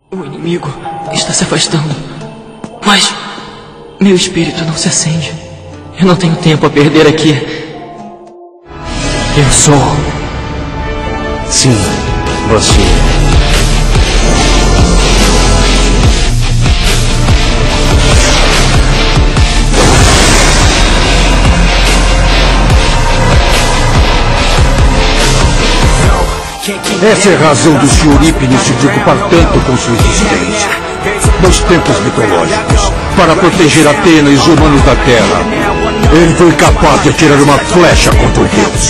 O inimigo está se afastando, mas meu espírito não se acende. Eu não tenho tempo a perder aqui. Eu sou... Sim, você. Essa é a razão do Sr. Hypnus se preocupar tanto com sua existência. Nos tempos mitológicos, para proteger Atena e os humanos da Terra, ele foi capaz de atirar uma flecha contra o Deus.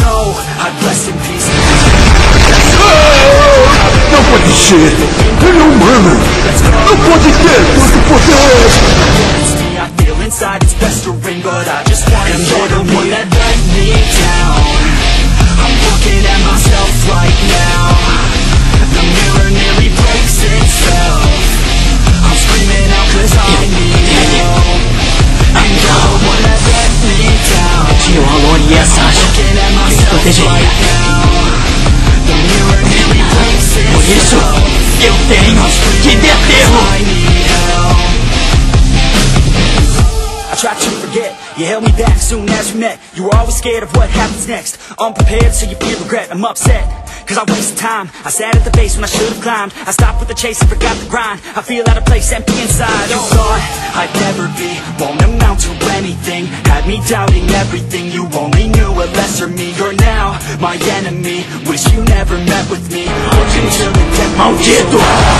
Não pode ser! Ele é humano! Não pode ter tanto poder! I'm looking at myself right now. The mirror nearly breaks itself. I'm screaming out 'cause I need help. And you're the one that let me down. Tinha o Alone e a Sasha. Eu protegeria. The mirror nearly breaks itself. Por isso, eu tenho que detê-lo. I tried to forget, you held me back soon as we met. You were always scared of what happens next. Unprepared, so you feel regret. I'm upset, cause I wasted time. I sat at the base when I should've climbed. I stopped with the chase and forgot the grind. I feel out of place, empty inside. You thought I'd never be, won't amount to anything. Had me doubting everything, you only knew a lesser me. You're now my enemy, wish you never met with me. Until the death. Maldito!